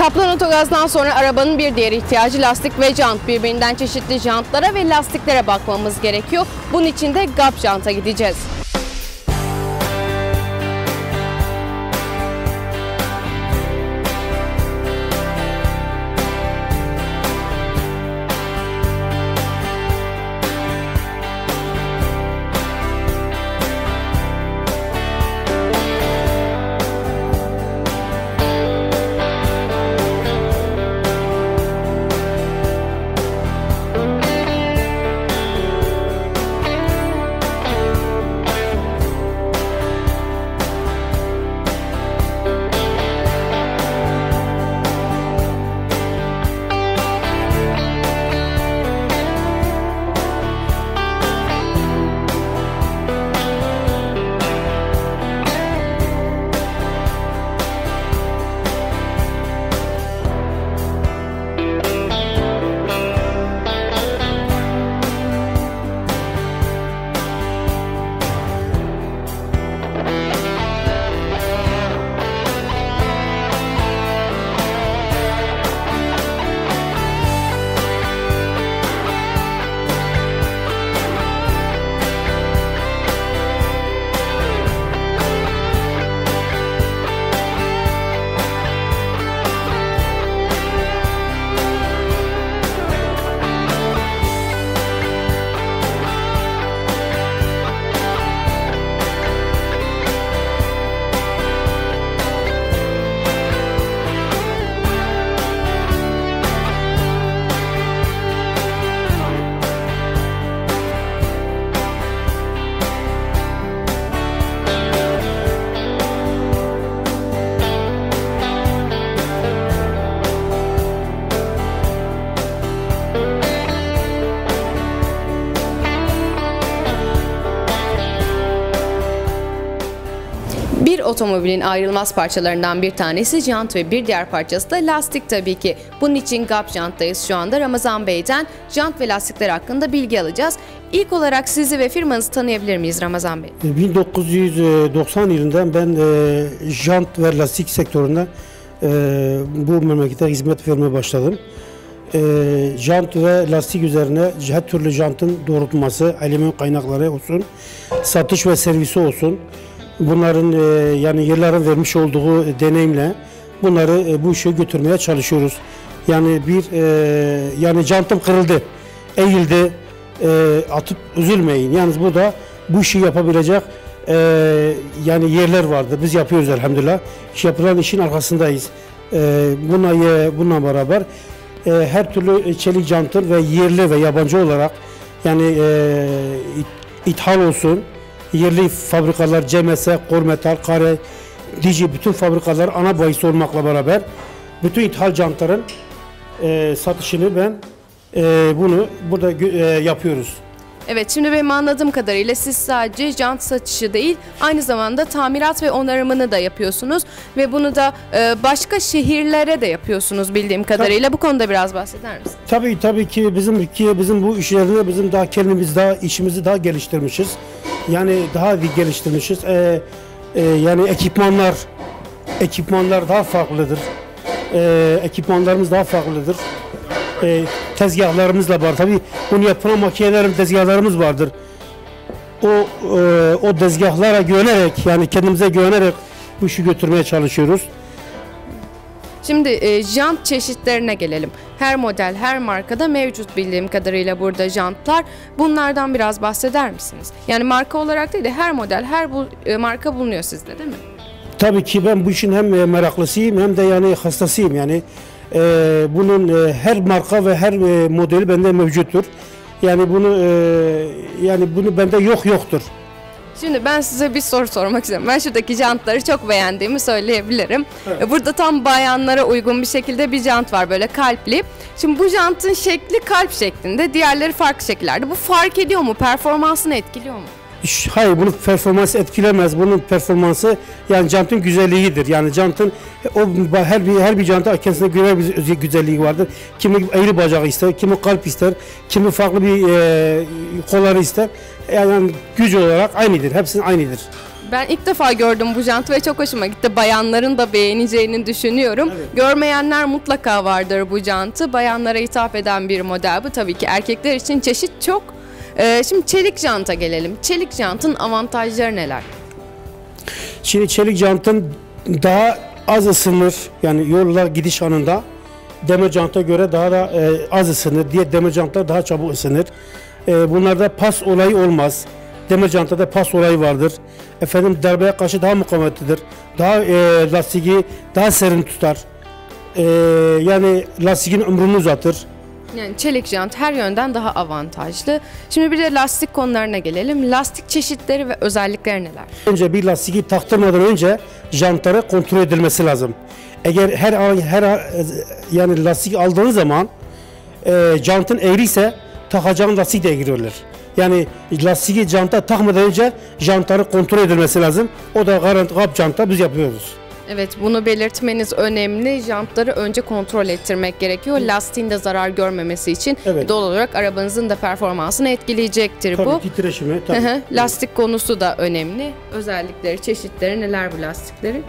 Kaplan Otogaz'dan sonra arabanın bir diğer ihtiyacı lastik ve jant. Birbirinden çeşitli jantlara ve lastiklere bakmamız gerekiyor. Bunun için de GAP Jant'a gideceğiz. Bir otomobilin ayrılmaz parçalarından bir tanesi jant ve bir diğer parçası da lastik tabii ki. Bunun için GAP Jant'tayız şu anda. Ramazan Bey'den jant ve lastikler hakkında bilgi alacağız. İlk olarak sizi ve firmanızı tanıyabilir miyiz Ramazan Bey? 1990 yılından ben jant ve lastik sektöründe bu memlekete hizmet vermeye başladım. Jant ve lastik üzerine her türlü jantın doğrultulması, alüminyum kaynakları olsun, satış ve servisi olsun. Bunların yani yılların vermiş olduğu deneyimle bunları bu işe götürmeye çalışıyoruz. Yani yani jantım kırıldı, eğildi, atıp üzülmeyin. Yalnız burada bu işi yapabilecek yani yerler vardı. Biz yapıyoruz elhamdülillah. Yapılan işin arkasındayız. Bununla beraber her türlü çelik jantın ve yerli ve yabancı olarak yani ithal olsun. Yerli fabrikalar, CMS, Kormetal, Kare, Digi bütün fabrikalar ana bahisi olmakla beraber bütün ithal jantların satışını bunu burada yapıyoruz. Evet, şimdi benim anladığım kadarıyla siz sadece jant satışı değil, aynı zamanda tamirat ve onarımını da yapıyorsunuz ve bunu da başka şehirlere de yapıyorsunuz bildiğim kadarıyla. Bu konuda biraz bahseder misiniz? Tabii ki bizim bu işlerinde bizim daha kendimiz işimizi daha geliştirmişiz. Yani daha geliştirmişiz. Yani ekipmanlar daha farklıdır. Ekipmanlarımız daha farklıdır. Tezgahlarımızla var. Tabii bunu yapan makinelerin tezgahlarımız vardır. O tezgahlara güvenerek yani kendimize güvenerek bu işi götürmeye çalışıyoruz. Şimdi jant çeşitlerine gelelim. Her model, her markada mevcut bildiğim kadarıyla burada jantlar. Bunlardan biraz bahseder misiniz? Yani marka olarak değil de her model, her marka bulunuyor sizde değil mi? Tabii ki ben bu işin hem meraklısıyım hem de yani hastasıyım. Yani bunun her marka ve her modeli bende mevcuttur. Yani bunu bende yoktur. Şimdi ben size bir soru sormak istiyorum. Ben şuradaki jantları çok beğendiğimi söyleyebilirim. Evet. Burada tam bayanlara uygun bir şekilde bir jant var böyle kalpli. Şimdi bu jantın şekli kalp şeklinde, diğerleri farklı şekillerde. Bu fark ediyor mu? Performansını etkiliyor mu? Hayır, bunun performansı etkilemez. Bunun performansı yani jantın güzelliğidir. Yani jantın her bir janta kendisine göre bir güzelliği vardır. Kimi eğri bacağı ister, kimi kalp ister, kimi farklı bir kolları ister. Yani güç olarak aynıdır. Hepsinin aynıdır. Ben ilk defa gördüm bu jantı ve çok hoşuma gitti. Bayanların da beğeneceğini düşünüyorum. Evet. Görmeyenler mutlaka vardır bu jantı. Bayanlara hitap eden bir model bu. Tabii ki erkekler için çeşit çok. Şimdi çelik janta gelelim. Çelik jantın avantajları neler? Şimdi çelik jantın daha az ısınır. Yani yollar gidiş anında demir janta göre daha da az ısınır. Diğer demir jantlar daha çabuk ısınır. Bunlarda pas olayı olmaz. Demir jantada pas olayı vardır. Efendim darbeye karşı daha mukavemetlidir. Daha lastiği daha serin tutar. Yani lastiğin ömrünü uzatır. Yani çelik jant her yönden daha avantajlı. Şimdi bir de lastik konularına gelelim. Lastik çeşitleri ve özellikleri neler? Önce bir lastiği taktırmadan önce jantları kontrol edilmesi lazım. Eğer yani lastik aldığınız zaman jantın eğriyse takacağın lastik de eğri olur. Yani lastiği janta takmadan önce jantları kontrol edilmesi lazım. O da garanti kap janta biz yapıyoruz. Evet, bunu belirtmeniz önemli. Jantları önce kontrol ettirmek gerekiyor. Lastiğin de zarar görmemesi için Evet. doğal olarak arabanızın da performansını etkileyecektir Tabii bu. titreşimi. Tabii. Lastik konusu da önemli. Özellikleri, çeşitleri neler bu lastiklerin?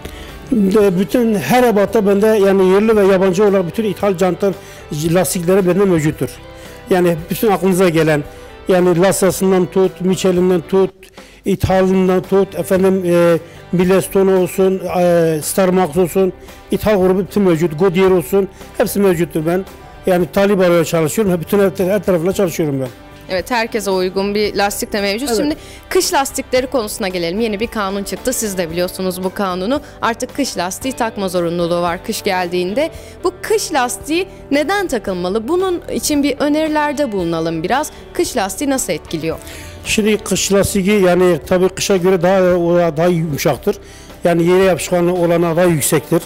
Bütün her ebatta bende yani yerli ve yabancı olarak bütün ithal jantlar lastikleri bende mevcuttur. Yani bütün aklınıza gelen yani Lassa'sından tut, Michelin'den tut, İthal'ından tut, efendim Milestone olsun, Starmax olsun, İthal grubu bütün mevcut, Goodyear olsun, hepsi mevcuttur ben. Yani talip araya çalışıyorum, bütün her tarafla çalışıyorum ben. Evet, herkese uygun bir lastik de mevcut. Evet. Şimdi kış lastikleri konusuna gelelim. Yeni bir kanun çıktı. Siz de biliyorsunuz bu kanunu. Artık kış lastiği takma zorunluluğu var kış geldiğinde. Bu kış lastiği neden takılmalı? Bunun için bir önerilerde bulunalım biraz. Kış lastiği nasıl etkiliyor? Şimdi kış lastiği yani tabii kışa göre daha yumuşaktır. Yani yere yapışkanlığı olana daha yüksektir.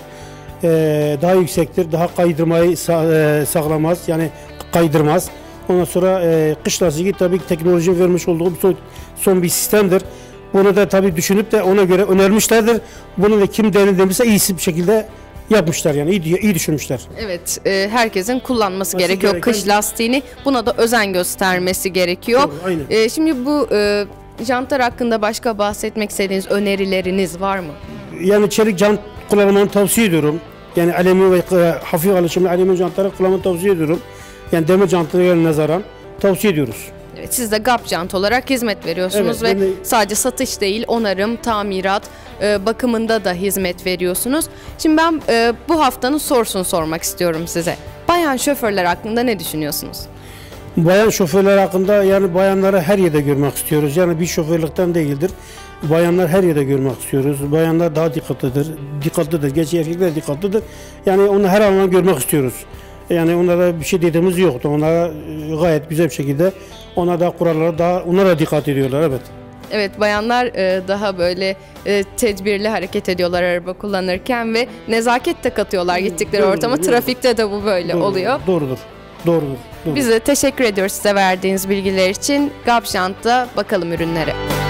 Daha yüksektir, daha kaydırmayı sağlamaz, yani kaydırmaz. Ondan sonra kış lastiği tabii ki teknolojinin vermiş olduğu son bir sistemdir. Bunu da tabii düşünüp de ona göre önermişlerdir. Bunu da kim denemişse iyisi bir şekilde yapmışlar, yani iyi düşünmüşler. Evet, herkesin kullanması gerekiyor kış lastiğini. Buna da özen göstermesi gerekiyor. Doğru, aynen. Şimdi bu jantlar hakkında başka bahsetmek istediğiniz önerileriniz var mı? Yani çelik jant kullanmanı tavsiye ediyorum. Yani alüminyum ve hafif alışımlı alüminyum jantları kullanmanı tavsiye ediyorum. Yani demir jantlara nazaran tavsiye ediyoruz. Evet, siz de GAP jant olarak hizmet veriyorsunuz Evet, ve sadece satış değil, onarım, tamirat, bakımında da hizmet veriyorsunuz. Şimdi ben bu haftanın sorusunu sormak istiyorum size. Bayan şoförler hakkında ne düşünüyorsunuz? Bayan şoförler hakkında yani bayanları her yerde görmek istiyoruz. Yani bir şoförlükten değildir. Bayanlar her yerde görmek istiyoruz. Bayanlar daha dikkatlidir. Gerçi erkekler dikkatlidir. Yani onu her anlamda görmek istiyoruz. Yani onlara bir şey dediğimiz yoktu. Onlara gayet güzel bir şekilde ona da kurallara onlara dikkat ediyorlar, evet. Evet, bayanlar daha böyle tedbirli hareket ediyorlar araba kullanırken ve nezaket de katıyorlar gittikleri Doğrudur, ortama. doğrudur. Trafikte de bu böyle oluyor. Doğrudur. Biz de teşekkür ediyoruz size verdiğiniz bilgiler için. GAP Jant'ta bakalım ürünlere.